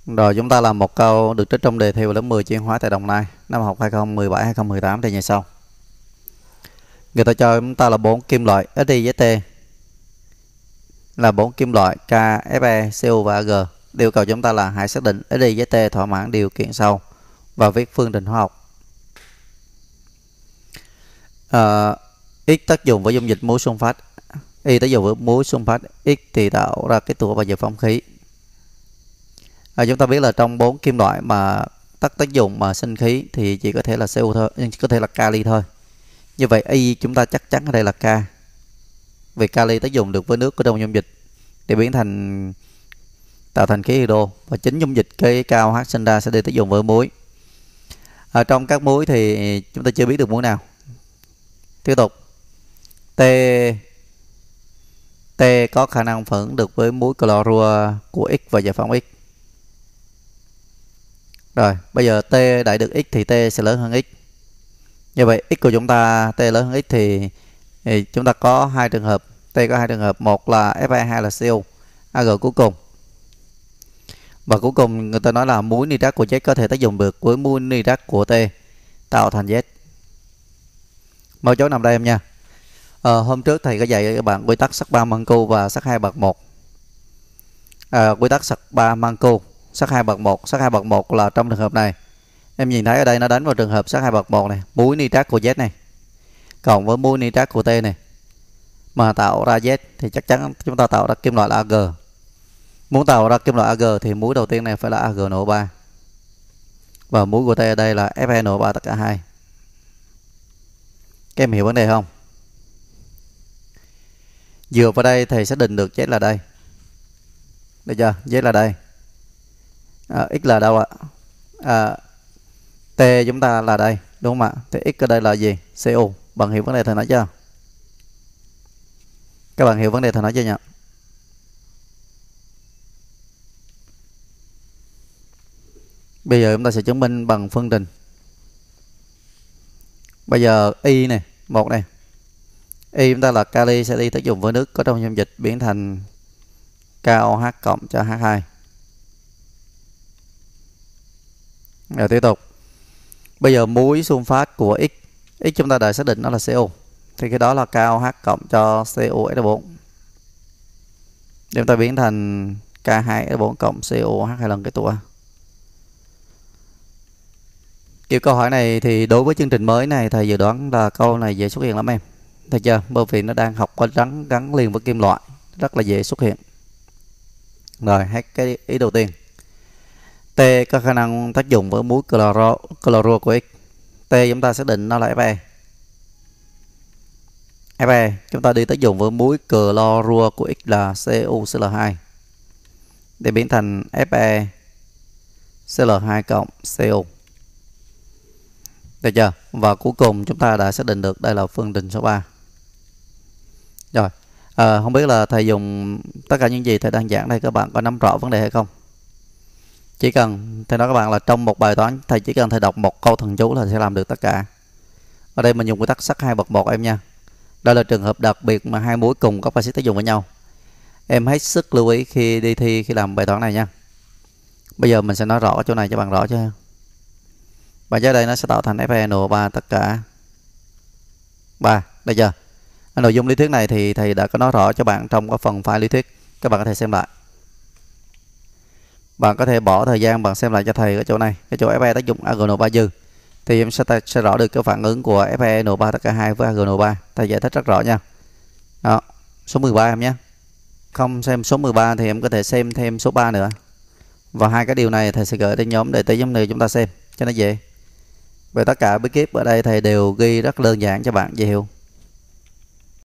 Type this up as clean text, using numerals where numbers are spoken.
Rồi chúng ta làm một câu được trích trong đề thi vào lớp 10 chuyên hóa tại Đồng Nai năm học 2017-2018 thì như sau. Người ta cho chúng ta là 4 kim loại SI với T, là 4 kim loại K, Fe, Cu và Ag. Yêu cầu chúng ta là hãy xác định SI với T thỏa mãn điều kiện sau và viết phương trình hóa học. X tác dụng với dung dịch muối sunfat, Y tác dụng với muối sunfat, X thì tạo ra kết tủa và giải phóng khí. Chúng ta biết là trong 4 kim loại mà tác dụng mà sinh khí thì chỉ có thể là Cu thôi, có thể là kali thôi. Như vậy Y chúng ta chắc chắn ở đây là K. Vì kali tác dụng được với nước của trong dung dịch để biến thành tạo thành khí hydro, và chính dung dịch cái KOH sinh ra sẽ đi tác dụng với muối. Ở trong các muối thì chúng ta chưa biết được muối nào. Tiếp tục, T có khả năng phản ứng được với muối clorua của X và giải phóng X. Rồi, bây giờ T đại được X thì T sẽ lớn hơn X. Như vậy X của chúng ta T lớn hơn X thì chúng ta có hai trường hợp. T có hai trường hợp, một là Fe, hai là Cu. Ag cuối cùng. Và cuối cùng người ta nói là muối nitrat của Z có thể tác dụng được với muối nitrat của T tạo thành Z. Mấu chốt nằm đây em nha. Hôm trước thầy có dạy các bạn quy tắc sắc 3 Mancu và sắc 2 bậc 1. Quy tắc sắc 3 Mancu, sắc 2 bậc 1. Sắc 2 bậc 1 là trong trường hợp này. Em nhìn thấy ở đây nó đánh vào trường hợp sắc 2 bậc 1 này, muối nitrat của Z này cộng với muối nitrat của T này mà tạo ra Z thì chắc chắn chúng ta tạo ra kim loại là Ag. Muốn tạo ra kim loại Ag thì muối đầu tiên này phải là AgNO3. Và muối của T ở đây là FeNO3 tất cả hai. Các em hiểu vấn đề không? Dựa vào đây thầy xác định được Z là đây. Được chưa? Z là đây. X là đâu ạ? T chúng ta là đây, đúng không ạ? Thì X ở đây là gì? Cu. Bạn hiểu vấn đề thầy nói chưa? Các bạn hiểu vấn đề thầy nói chưa nhỉ? Bây giờ chúng ta sẽ chứng minh bằng phương trình. Bây giờ Y này, một này. Y chúng ta là kali sẽ đi tác dụng với nước có trong dung dịch biến thành KOH cộng cho H2. Rồi tiếp tục. Bây giờ muối sunfat của X chúng ta đã xác định nó là Cu. Thì cái đó là KOH cộng cho CuSO4. Chúng ta biến thành K2SO4 cộng COH hai lần cái tủa. Kiểu câu hỏi này thì đối với chương trình mới này thầy dự đoán là câu này dễ xuất hiện lắm em. Thấy chưa? Bởi vì nó đang học có gắn liền với kim loại, rất là dễ xuất hiện. Rồi, hết cái ý đầu tiên. T có khả năng tác dụng với muối clorua của X. T chúng ta xác định nó là Fe. Fe chúng ta đi tác dụng với muối clorua của X là CuCl2 để biến thành FeCl2 cộng Cu. Được chưa? Và cuối cùng chúng ta đã xác định được đây là phương trình số 3. Rồi, không biết là thầy dùng tất cả những gì thầy đang giảng đây các bạn có nắm rõ vấn đề hay không? Chỉ cần thầy nói các bạn là trong một bài toán thầy chỉ cần thầy đọc một câu thần chú là sẽ làm được tất cả. Ở đây mình dùng quy tắc sắc 2 bậc 1 em nha. Đây là trường hợp đặc biệt mà hai muối cùng có axit tác dụng với nhau. Em hết sức lưu ý khi đi thi khi làm bài toán này nha. Bây giờ mình sẽ nói rõ chỗ này cho bạn rõ chứ. Và dưới đây nó sẽ tạo thành FeNO3 tất cả 3. Được chưa? Nội dung lý thuyết này thì thầy đã có nói rõ cho bạn trong cái phần file lý thuyết. Các bạn có thể xem lại. Bạn có thể bỏ thời gian bạn xem lại cho thầy ở chỗ này. Cái chỗ Fe tác dụng AgNO3 dư. Thì em sẽ rõ được cái phản ứng của FeNO3 tất cả 2 với AgNO3. Thầy giải thích rất rõ nha. Đó, số 13 em nhé. Không xem số 13 thì em có thể xem thêm số 3 nữa. Và hai cái điều này thầy sẽ gửi đến nhóm để nhóm này chúng ta xem cho nó dễ. Về tất cả bí kíp ở đây thầy đều ghi rất đơn giản cho bạn dễ hiểu.